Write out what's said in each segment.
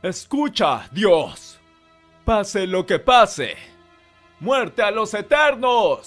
Escucha, Dios. Pase lo que pase. ¡Muerte a los Eternos!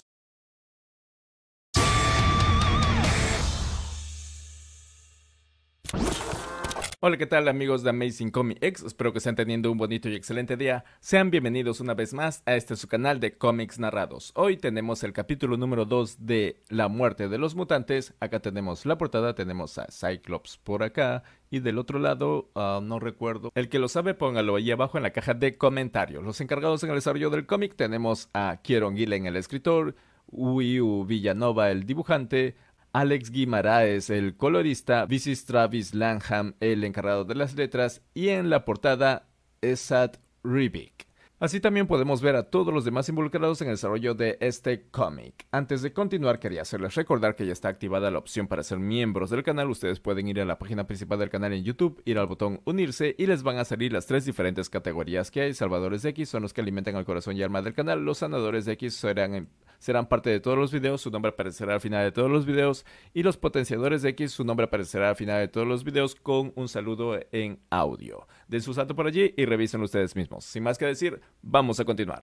Hola, ¿qué tal amigos de Amazing Comic X? Espero que estén teniendo un bonito y excelente día. Sean bienvenidos una vez más a su canal de cómics narrados. Hoy tenemos el capítulo número 2 de La muerte de los mutantes. Acá tenemos la portada, tenemos a Cyclops por acá. Y del otro lado, no recuerdo. El que lo sabe, póngalo ahí abajo en la caja de comentarios. Los encargados en el desarrollo del cómic tenemos a Kieron Gillen, el escritor, Uyu Villanova, el dibujante, Alex Guimaraes, el colorista, Vicis Travis Lanham, el encargado de las letras, y en la portada, Esad Ribic. Así también podemos ver a todos los demás involucrados en el desarrollo de este cómic. Antes de continuar, quería hacerles recordar que ya está activada la opción para ser miembros del canal. Ustedes pueden ir a la página principal del canal en YouTube, ir al botón unirse y les van a salir las 3 diferentes categorías que hay. Salvadores de X son los que alimentan el corazón y alma del canal. Los sanadores de X serán parte de todos los videos, su nombre aparecerá al final de todos los videos, y los potenciadores de X, su nombre aparecerá al final de todos los videos con un saludo en audio. Den su salto por allí y revisen ustedes mismos. Sin más que decir, vamos a continuar.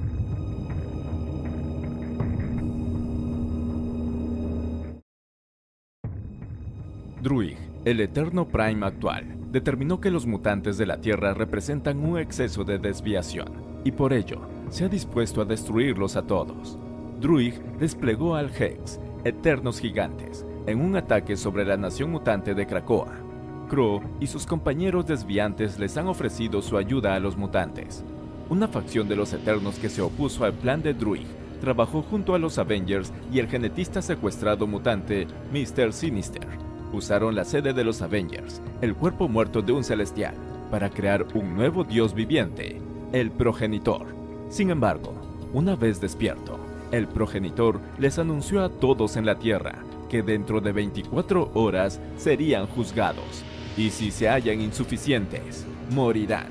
Druig, el Eterno Prime actual, determinó que los mutantes de la Tierra representan un exceso de desviación, y por ello, se ha dispuesto a destruirlos a todos. Druig desplegó al Hex, Eternos Gigantes, en un ataque sobre la nación mutante de Krakoa. Crow y sus compañeros desviantes les han ofrecido su ayuda a los mutantes. Una facción de los Eternos que se opuso al plan de Druig trabajó junto a los Avengers y el genetista secuestrado mutante Mr. Sinister. Usaron la sede de los Avengers, el cuerpo muerto de un celestial, para crear un nuevo dios viviente, el Progenitor. Sin embargo, una vez despierto, el Progenitor les anunció a todos en la Tierra que dentro de 24 horas serían juzgados, y si se hallan insuficientes, morirán.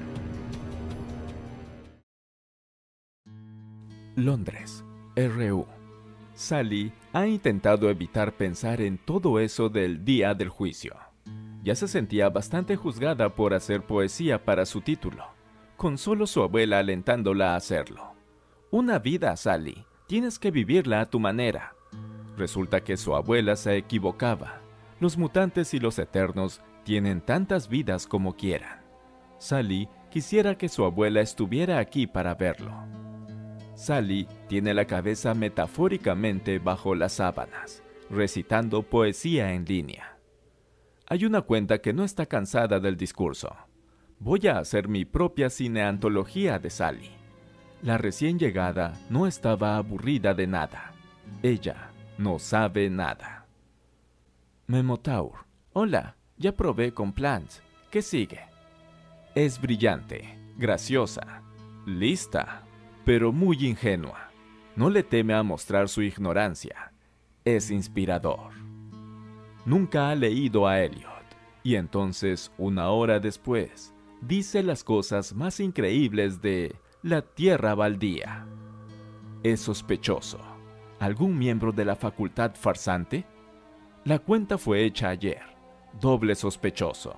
Londres, RU. Sally ha intentado evitar pensar en todo eso del día del juicio. Ya se sentía bastante juzgada por hacer poesía para su título, con solo su abuela alentándola a hacerlo. Una vida, Sally, tienes que vivirla a tu manera. Resulta que su abuela se equivocaba. Los mutantes y los Eternos tienen tantas vidas como quieran. Sally quisiera que su abuela estuviera aquí para verlo. Sally tiene la cabeza metafóricamente bajo las sábanas, recitando poesía en línea. Hay una cuenta que no está cansada del discurso. Voy a hacer mi propia cineantología de Sally. La recién llegada no estaba aburrida de nada. Ella no sabe nada. Memotaur. Hola, ya probé con Plants. ¿Qué sigue? Es brillante, graciosa, lista, pero muy ingenua. No le teme a mostrar su ignorancia. Es inspirador. Nunca ha leído a Elliot, y entonces, una hora después, dice las cosas más increíbles de la Tierra Baldía. Es sospechoso. ¿Algún miembro de la facultad farsante? La cuenta fue hecha ayer. Doble sospechoso.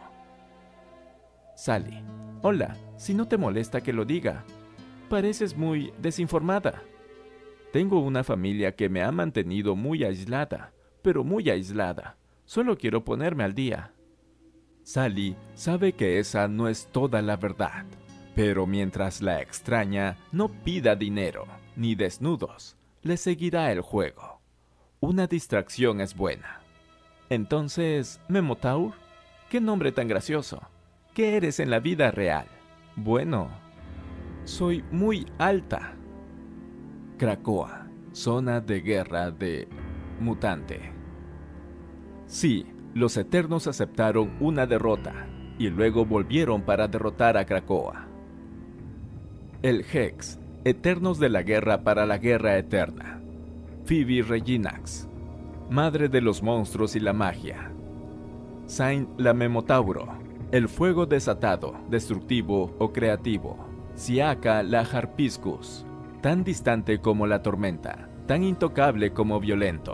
Sally. Hola, si no te molesta que lo diga. Pareces muy desinformada. Tengo una familia que me ha mantenido muy aislada, pero muy aislada. Solo quiero ponerme al día. Sally sabe que esa no es toda la verdad, pero mientras la extraña no pida dinero ni desnudos, le seguirá el juego. Una distracción es buena. Entonces, Memotaur, ¿qué nombre tan gracioso? ¿Qué eres en la vida real? Bueno, soy muy alta. Krakoa, zona de guerra de mutante. Sí, los Eternos aceptaron una derrota y luego volvieron para derrotar a Krakoa. El Hex, Eternos de la Guerra para la Guerra Eterna. Phoebe Reginax, Madre de los Monstruos y la Magia. Saint la Memotauro, el fuego desatado, destructivo o creativo. Siaka la Harpiscus, tan distante como la tormenta, tan intocable como violento.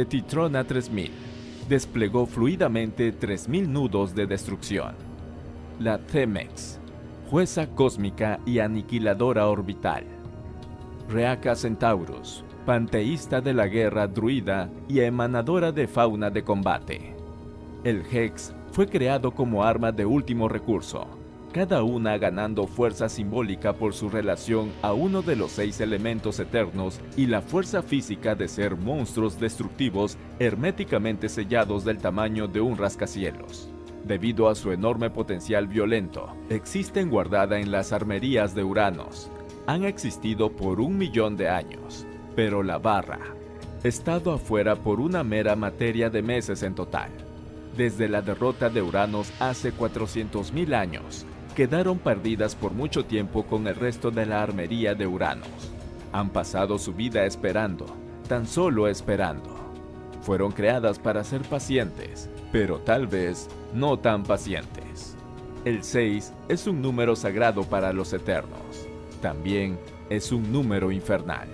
Tetitrona 3000, desplegó fluidamente 3000 nudos de destrucción. la Themex, jueza cósmica y aniquiladora orbital. Reaca Centaurus, panteísta de la guerra druida y emanadora de fauna de combate. El Hex fue creado como arma de último recurso, cada una ganando fuerza simbólica por su relación a uno de los 6 elementos eternos y la fuerza física de ser monstruos destructivos herméticamente sellados del tamaño de un rascacielos. Debido a su enorme potencial violento, existen guardada en las armerías de Uranos. Han existido por 1 millón de años, pero la barra ha estado afuera por una mera materia de meses en total. Desde la derrota de Uranos hace 400.000 años, quedaron perdidas por mucho tiempo con el resto de la armería de Uranos. Han pasado su vida esperando, tan solo esperando. Fueron creadas para ser pacientes, pero tal vez no tan pacientes. El 6 es un número sagrado para los Eternos. También es un número infernal.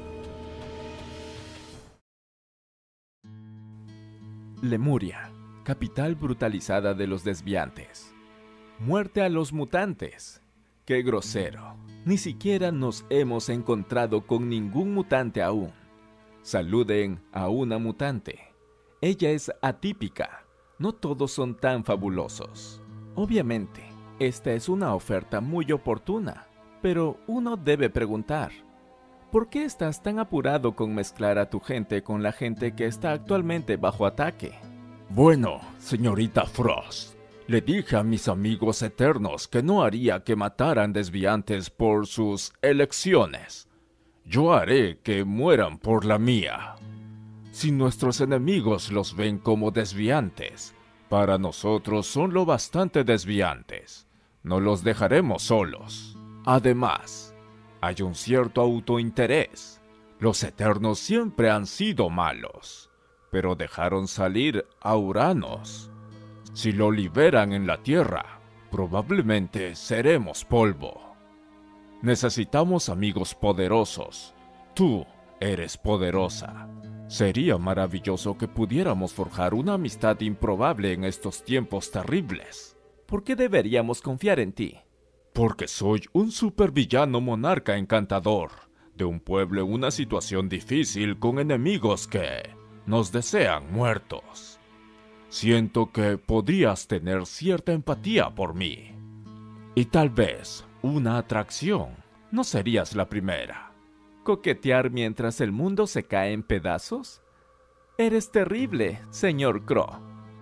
Lemuria, capital brutalizada de los desviantes. Muerte a los mutantes. ¡Qué grosero! Ni siquiera nos hemos encontrado con ningún mutante aún. Saluden a una mutante. Ella es atípica. No todos son tan fabulosos. Obviamente, esta es una oferta muy oportuna. Pero uno debe preguntar, ¿por qué estás tan apurado con mezclar a tu gente con la gente que está actualmente bajo ataque? Bueno, señorita Frost, le dije a mis amigos eternos que no haría que mataran desviantes por sus elecciones. Yo haré que mueran por la mía. Si nuestros enemigos los ven como desviantes, para nosotros son lo bastante desviantes. No los dejaremos solos. Además, hay un cierto autointerés. Los Eternos siempre han sido malos, pero dejaron salir a Uranos. Si lo liberan en la Tierra, probablemente seremos polvo. Necesitamos amigos poderosos. Tú eres poderosa. Sería maravilloso que pudiéramos forjar una amistad improbable en estos tiempos terribles. ¿Por qué deberíamos confiar en ti? Porque soy un supervillano monarca encantador, de un pueblo en una situación difícil con enemigos que nos desean muertos. Siento que podrías tener cierta empatía por mí. Y tal vez una atracción. No serías la primera. ¿Coquetear mientras el mundo se cae en pedazos? Eres terrible, señor Crow.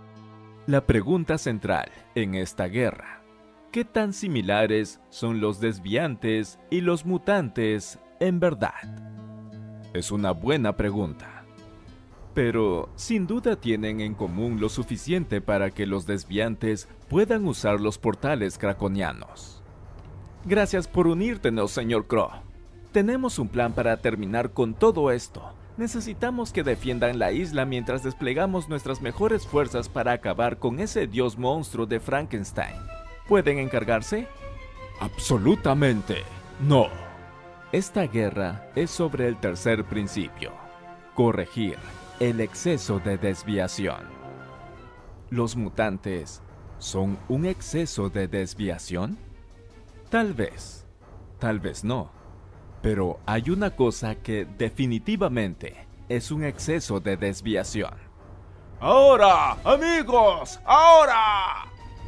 La pregunta central en esta guerra: ¿qué tan similares son los desviantes y los mutantes en verdad? Es una buena pregunta. Pero sin duda tienen en común lo suficiente para que los desviantes puedan usar los portales craconianos. Gracias por unírtenos, señor Crow. Tenemos un plan para terminar con todo esto. Necesitamos que defiendan la isla mientras desplegamos nuestras mejores fuerzas para acabar con ese dios monstruo de Frankenstein. ¿Pueden encargarse? Absolutamente no. Esta guerra es sobre el tercer principio: corregir el exceso de desviación. ¿Los mutantes son un exceso de desviación? Tal vez no. Pero hay una cosa que definitivamente es un exceso de desviación. ¡Ahora, amigos! ¡Ahora!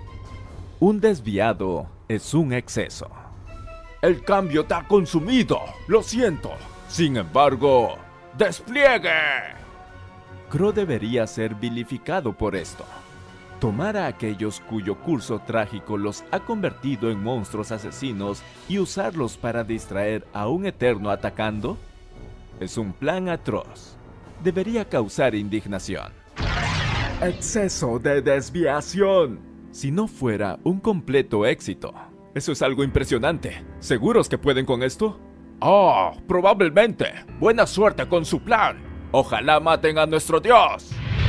Un desviado es un exceso. El cambio te ha consumido, lo siento. Sin embargo, ¡despliegue! Crow debería ser vilificado por esto. Tomar a aquellos cuyo curso trágico los ha convertido en monstruos asesinos y usarlos para distraer a un eterno atacando es un plan atroz. Debería causar indignación. ¡Exceso de desviación! Si no fuera un completo éxito. Eso es algo impresionante. ¿Seguros que pueden con esto? ¡Oh, probablemente! ¡Buena suerte con su plan! ¡Ojalá maten a nuestro dios!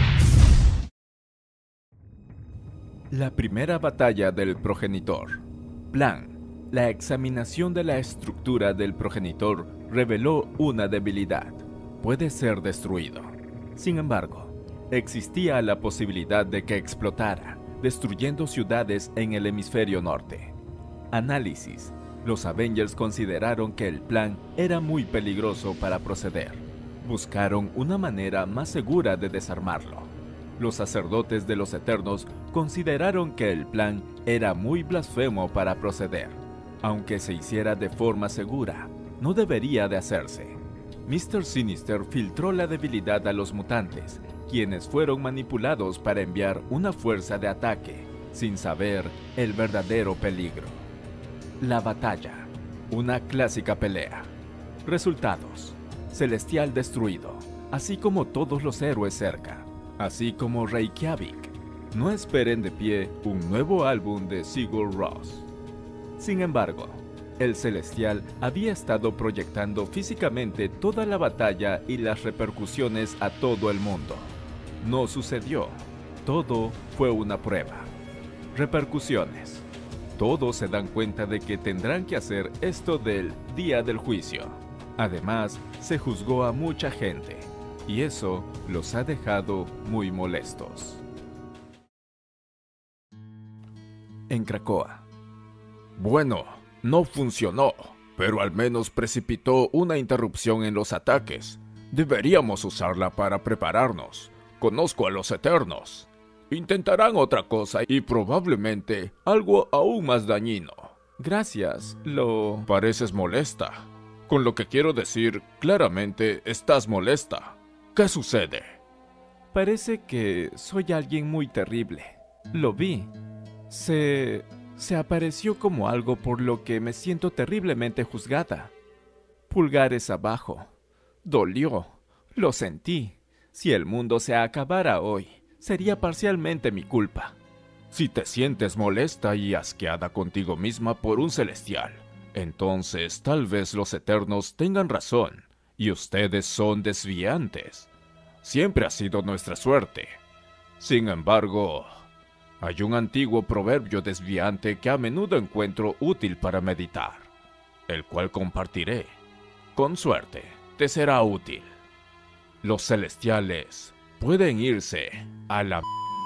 La primera batalla del progenitor. Plan. La examinación de la estructura del progenitor reveló una debilidad. Puede ser destruido. Sin embargo, existía la posibilidad de que explotara, destruyendo ciudades en el hemisferio norte. Análisis. Los Avengers consideraron que el plan era muy peligroso para proceder. Buscaron una manera más segura de desarmarlo. Los sacerdotes de los Eternos consideraron que el plan era muy blasfemo para proceder. Aunque se hiciera de forma segura, no debería de hacerse. Mr. Sinister filtró la debilidad a los mutantes, quienes fueron manipulados para enviar una fuerza de ataque, sin saber el verdadero peligro. La batalla. Una clásica pelea. Resultados. Celestial destruido, así como todos los héroes cerca, así como Reykjavik. No esperen de pie un nuevo álbum de Sigur Rós. Sin embargo, el Celestial había estado proyectando físicamente toda la batalla y las repercusiones a todo el mundo. No sucedió. Todo fue una prueba. Repercusiones. Todos se dan cuenta de que tendrán que hacer esto del día del juicio. Además, se juzgó a mucha gente, y eso los ha dejado muy molestos. En Krakoa. Bueno, no funcionó, pero al menos precipitó una interrupción en los ataques. Deberíamos usarla para prepararnos. Conozco a los Eternos. Intentarán otra cosa y probablemente algo aún más dañino. Gracias, Pareces molesta. Con lo que quiero decir, claramente estás molesta. ¿Qué sucede? Parece que soy alguien muy terrible. Lo vi. Se apareció como algo por lo que me siento terriblemente juzgada. Pulgares abajo. Dolió. Lo sentí. Si el mundo se acabara hoy, sería parcialmente mi culpa. Si te sientes molesta y asqueada contigo misma por un celestial, entonces tal vez los Eternos tengan razón, y ustedes son desviantes. Siempre ha sido nuestra suerte. Sin embargo, hay un antiguo proverbio desviante que a menudo encuentro útil para meditar, el cual compartiré. Con suerte, te será útil. Los celestiales pueden irse a la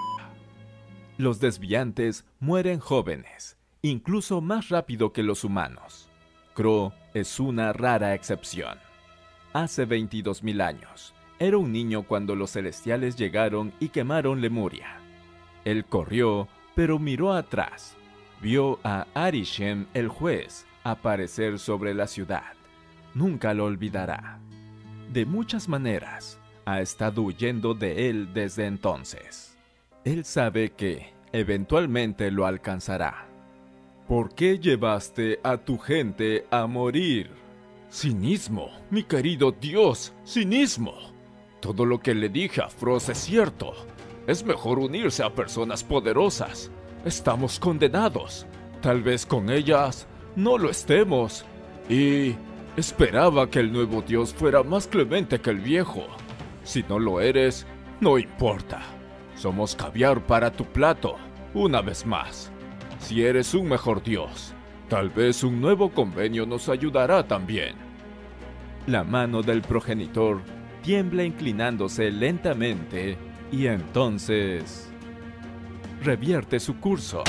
Los desviantes mueren jóvenes, incluso más rápido que los humanos. Crow es una rara excepción. Hace 22.000 años, era un niño cuando los celestiales llegaron y quemaron Lemuria. Él corrió, pero miró atrás. Vio a Arishem, el juez, aparecer sobre la ciudad. Nunca lo olvidará. De muchas maneras, ha estado huyendo de él desde entonces. Él sabe que eventualmente lo alcanzará. ¿Por qué llevaste a tu gente a morir? Cinismo, mi querido Dios, cinismo. Todo lo que le dije a Frost es cierto. Es mejor unirse a personas poderosas. Estamos condenados. Tal vez con ellas no lo estemos. Y esperaba que el nuevo Dios fuera más clemente que el viejo. Si no lo eres, no importa. Somos caviar para tu plato, una vez más. Si eres un mejor Dios, tal vez un nuevo convenio nos ayudará también. La mano del progenitor tiembla inclinándose lentamente y entonces revierte su curso.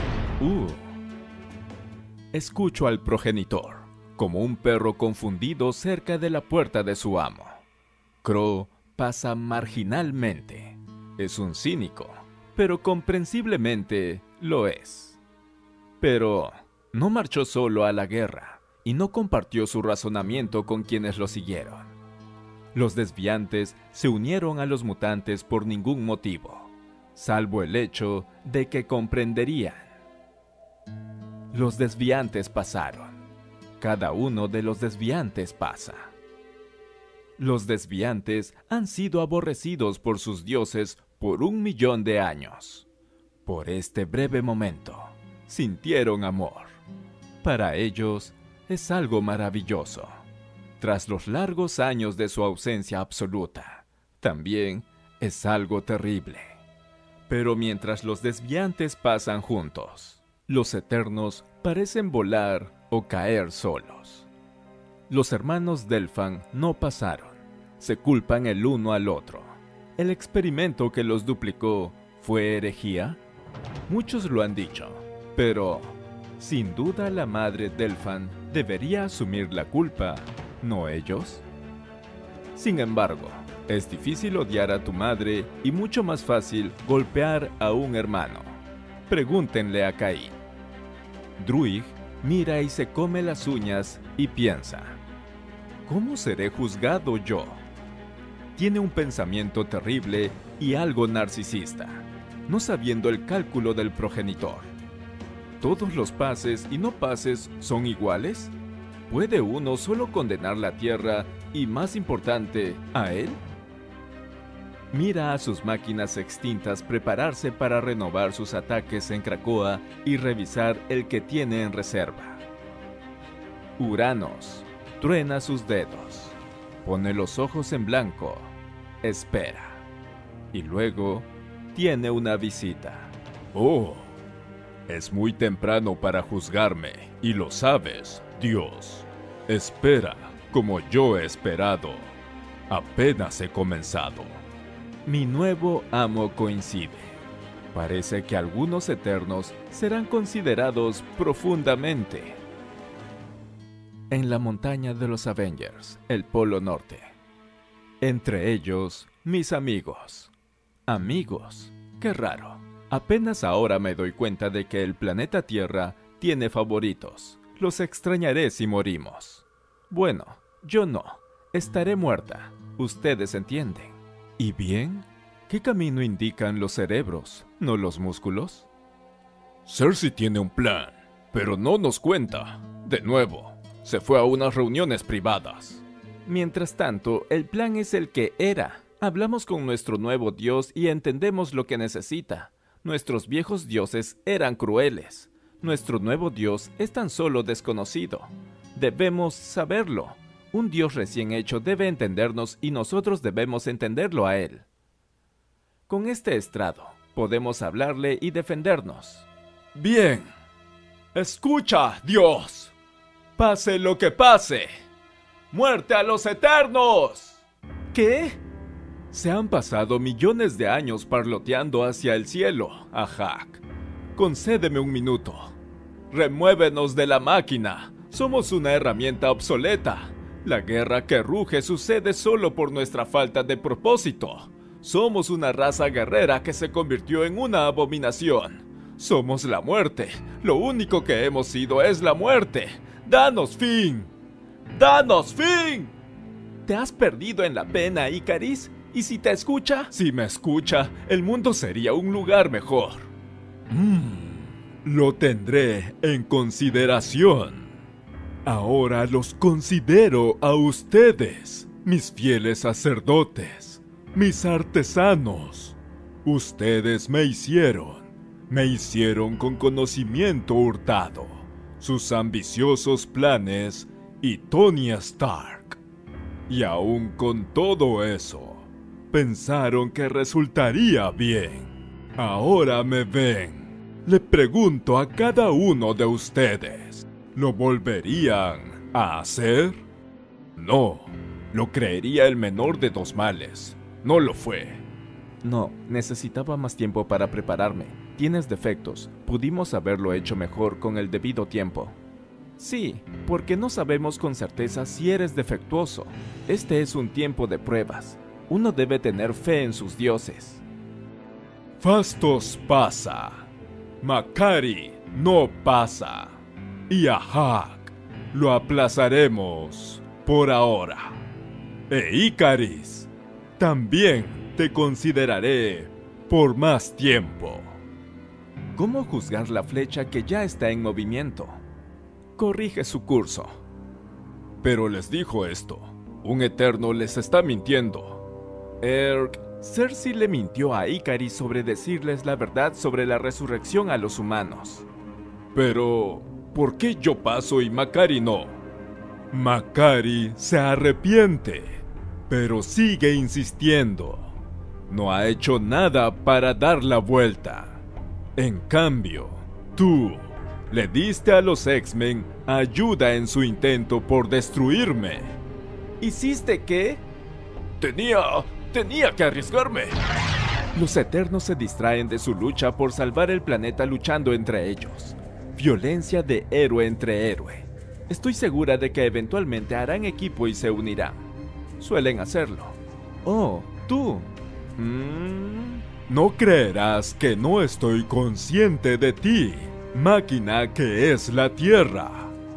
Escucho al progenitor, como un perro confundido cerca de la puerta de su amo. Crow pasa marginalmente. Es un cínico, pero comprensiblemente lo es. Pero no marchó solo a la guerra y no compartió su razonamiento con quienes lo siguieron. Los desviantes se unieron a los mutantes por ningún motivo, salvo el hecho de que comprenderían. Los desviantes pasaron. Cada uno de los desviantes pasa. Los desviantes han sido aborrecidos por sus dioses por 1.000.000 de años. Por este breve momento, sintieron amor. Para ellos, es algo maravilloso. Tras los largos años de su ausencia absoluta, también es algo terrible. Pero mientras los desviantes pasan juntos, los Eternos parecen volar o caer solos. Los hermanos Delfan no pasaron. Se culpan el uno al otro. ¿El experimento que los duplicó fue herejía? Muchos lo han dicho, pero sin duda la madre Delfan debería asumir la culpa, ¿no ellos? Sin embargo, es difícil odiar a tu madre y mucho más fácil golpear a un hermano. Pregúntenle a Caín. Druig mira y se come las uñas y piensa: ¿cómo seré juzgado yo? Tiene un pensamiento terrible y algo narcisista, no sabiendo el cálculo del progenitor. ¿Todos los pases y no pases son iguales? ¿Puede uno solo condenar la tierra y, más importante, a él? Mira a sus máquinas extintas prepararse para renovar sus ataques en Krakoa y revisar el que tiene en reserva. Uranos truena sus dedos, pone los ojos en blanco, espera, y luego tiene una visita. Oh, es muy temprano para juzgarme, y lo sabes, Dios. Espera, como yo he esperado. Apenas he comenzado. Mi nuevo amo coincide. Parece que algunos eternos serán considerados profundamente. En la montaña de los Avengers, el Polo Norte. Entre ellos, mis amigos. Amigos, qué raro. Apenas ahora me doy cuenta de que el planeta Tierra tiene favoritos. Los extrañaré si morimos. Bueno, yo no. Estaré muerta. Ustedes entienden. ¿Y bien? ¿Qué camino indican los cerebros, no los músculos? Cersei tiene un plan, pero no nos cuenta. De nuevo, se fue a unas reuniones privadas. Mientras tanto, el plan es el que era. Hablamos con nuestro nuevo dios y entendemos lo que necesita. Nuestros viejos dioses eran crueles. Nuestro nuevo dios es tan solo desconocido. Debemos saberlo. Un dios recién hecho debe entendernos y nosotros debemos entenderlo a él. Con este estrado, podemos hablarle y defendernos. Bien. Escucha, Dios. Pase lo que pase. ¡Muerte a los eternos! ¿Qué? Se han pasado millones de años parloteando hacia el cielo, Ahak. Concédeme un minuto. Remuévenos de la máquina. Somos una herramienta obsoleta. La guerra que ruge sucede solo por nuestra falta de propósito. Somos una raza guerrera que se convirtió en una abominación. Somos la muerte. Lo único que hemos sido es la muerte. ¡Danos fin! ¡Danos fin! ¿Te has perdido en la pena, Icaris? ¿Y si te escucha? Si me escucha, el mundo sería un lugar mejor. Lo tendré en consideración. Ahora los considero a ustedes, mis fieles sacerdotes, mis artesanos. Ustedes me hicieron con conocimiento hurtado, sus ambiciosos planes y Tony Stark. Y aún con todo eso, pensaron que resultaría bien. Ahora me ven. Le pregunto a cada uno de ustedes, ¿lo volverían a hacer? No, lo creería el menor de dos males. No lo fue. No, necesitaba más tiempo para prepararme. Tienes defectos. Pudimos haberlo hecho mejor con el debido tiempo. Sí, porque no sabemos con certeza si eres defectuoso. Este es un tiempo de pruebas. Uno debe tener fe en sus dioses. Fastos pasa. Makari no pasa. Y Ahak lo aplazaremos por ahora. E Icaris, también te consideraré por más tiempo. ¿Cómo juzgar la flecha que ya está en movimiento? Corrige su curso. Pero les dijo esto. Un eterno les está mintiendo. Cersei le mintió a Icaris sobre decirles la verdad sobre la resurrección a los humanos. Pero, ¿por qué yo paso y Makari no? Makari se arrepiente, pero sigue insistiendo. No ha hecho nada para dar la vuelta. En cambio, tú le diste a los X-Men ayuda en su intento por destruirme. ¿Hiciste qué? Tenía que arriesgarme. Los Eternos se distraen de su lucha por salvar el planeta luchando entre ellos. Violencia de héroe entre héroe. Estoy segura de que eventualmente harán equipo y se unirán. Suelen hacerlo. Oh, tú. No creerás que no estoy consciente de ti, máquina que es la Tierra.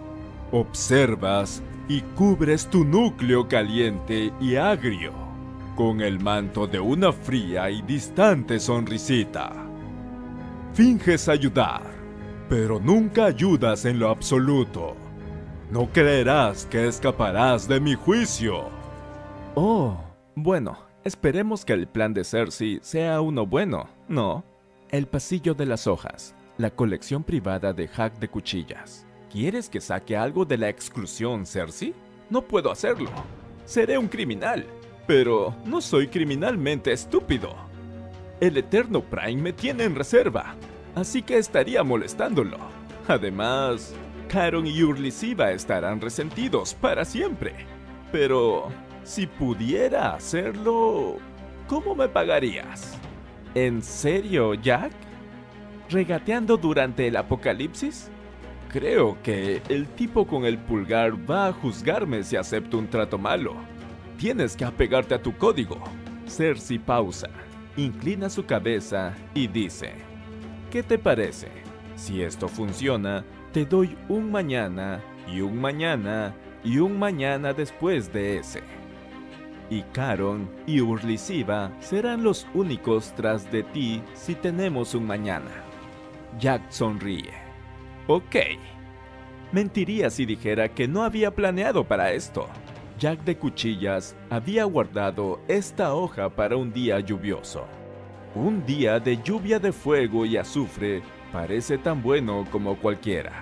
Observas y cubres tu núcleo caliente y agrio con el manto de una fría y distante sonrisita. Finges ayudar, pero nunca ayudas en lo absoluto. No creerás que escaparás de mi juicio. Oh, bueno, esperemos que el plan de Cersei sea uno bueno, ¿no? El pasillo de las hojas, la colección privada de Jack de Cuchillas. ¿Quieres que saque algo de la exclusión, Cersei? No puedo hacerlo. Seré un criminal. Pero no soy criminalmente estúpido. El Eterno Prime me tiene en reserva, así que estaría molestándolo. Además, Caron y Urlisiva estarán resentidos para siempre. Pero, si pudiera hacerlo, ¿cómo me pagarías? ¿En serio, Jack? ¿Regateando durante el apocalipsis? Creo que el tipo con el pulgar va a juzgarme si acepto un trato malo. Tienes que apegarte a tu código. Cersei pausa, inclina su cabeza y dice: ¿qué te parece? Si esto funciona, te doy un mañana y un mañana y un mañana después de ese. Y Caron y Urlisiva serán los únicos tras de ti si tenemos un mañana. Jack sonríe. Ok. Mentiría si dijera que no había planeado para esto. Jack de Cuchillas había guardado esta hoja para un día lluvioso. Un día de lluvia de fuego y azufre parece tan bueno como cualquiera.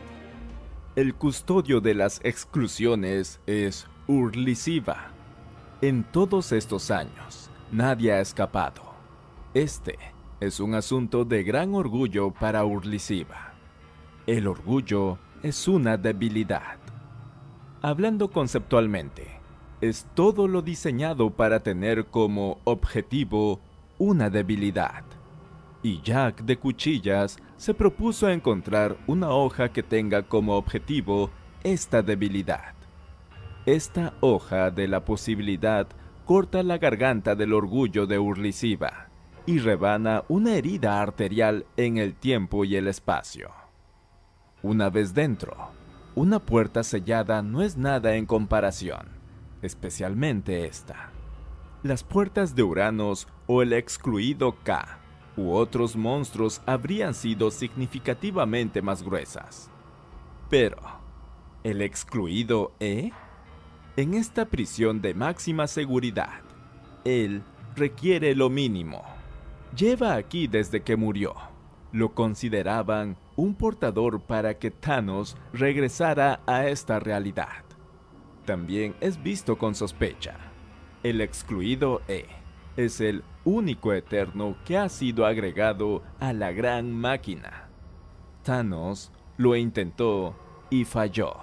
El custodio de las exclusiones es Urlisiva. En todos estos años, nadie ha escapado. Este es un asunto de gran orgullo para Urlisiva. El orgullo es una debilidad. Hablando conceptualmente, es todo lo diseñado para tener como objetivo una debilidad. Y Jack de Cuchillas se propuso encontrar una hoja que tenga como objetivo esta debilidad. Esta hoja de la posibilidad corta la garganta del orgullo de Urlisiva y rebana una herida arterial en el tiempo y el espacio. Una vez dentro, una puerta sellada no es nada en comparación, especialmente esta. Las puertas de Uranos o el excluido K u otros monstruos habrían sido significativamente más gruesas. Pero, ¿el excluido E? En esta prisión de máxima seguridad, él requiere lo mínimo. Lleva aquí desde que murió. Lo consideraban un portador para que Thanos regresara a esta realidad. También es visto con sospecha. El excluido E es el único eterno que ha sido agregado a la gran máquina. Thanos lo intentó y falló.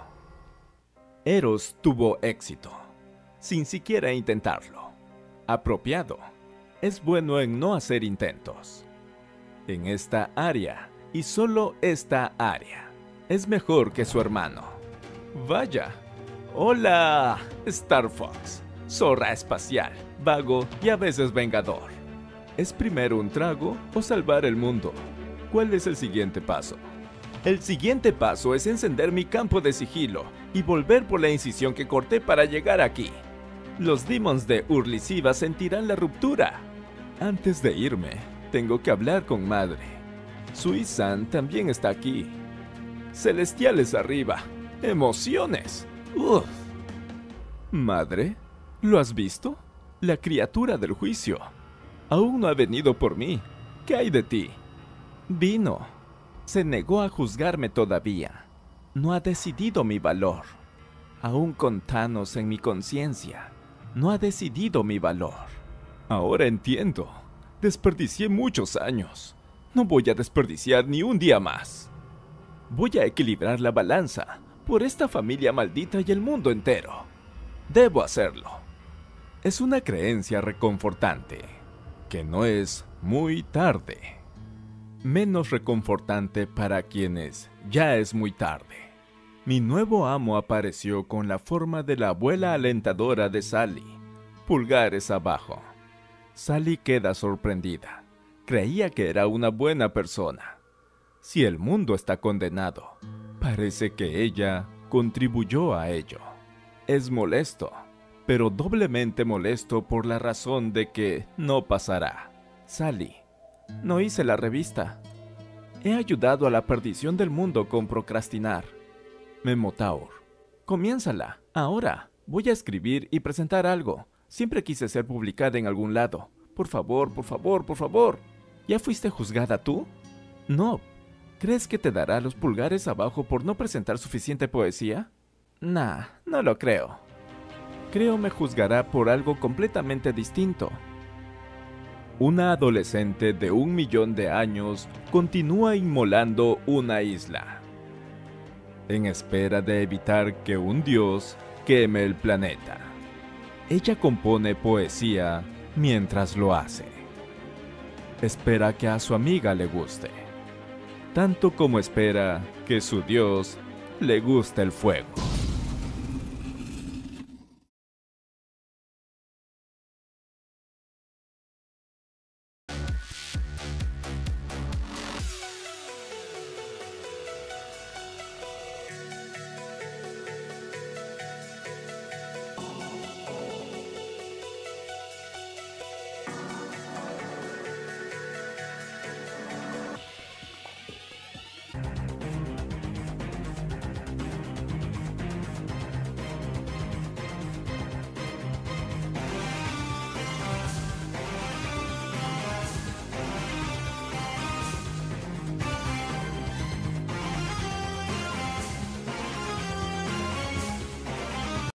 Eros tuvo éxito, sin siquiera intentarlo. Apropiado. Es bueno en no hacer intentos. En esta área, y solo esta área, es mejor que su hermano. Vaya. Hola, Star Fox. Zorra espacial, vago y a veces vengador. ¿Es primero un trago o salvar el mundo? ¿Cuál es el siguiente paso? El siguiente paso es encender mi campo de sigilo y volver por la incisión que corté para llegar aquí. Los demons de Urlisiva sentirán la ruptura. Antes de irme, tengo que hablar con Madre. Sui-san también está aquí. Celestiales arriba. ¡Emociones! ¡Uf! ¿Madre? ¿Lo has visto? La criatura del juicio. Aún no ha venido por mí. ¿Qué hay de ti? Vino. Se negó a juzgarme todavía. No ha decidido mi valor. Aún con Thanos en mi conciencia, no ha decidido mi valor. Ahora entiendo. Desperdicié muchos años. No voy a desperdiciar ni un día más. Voy a equilibrar la balanza por esta familia maldita y el mundo entero. Debo hacerlo. Es una creencia reconfortante. que no es muy tarde. Menos reconfortante para quienes ya es muy tarde. Mi nuevo amo apareció con la forma de la abuela alentadora de Sally. Pulgares abajo. Sally queda sorprendida. Creía que era una buena persona. Si el mundo está condenado, parece que ella contribuyó a ello. Es molesto, pero doblemente molesto por la razón de que no pasará. Sally, no hice la revista. He ayudado a la perdición del mundo con procrastinar. Memotaur, comiénzala, ahora. Voy a escribir y presentar algo. Siempre quise ser publicada en algún lado. Por favor, por favor, por favor. ¿Ya fuiste juzgada tú? No. ¿Crees que te dará los pulgares abajo por no presentar suficiente poesía? Nah, no lo creo. Creo me juzgará por algo completamente distinto. Una adolescente de 1 millón de años continúa inmolando una isla, en espera de evitar que un dios queme el planeta. Ella compone poesía mientras lo hace. Espera que a su amiga le guste, tanto como espera que su dios le guste el fuego.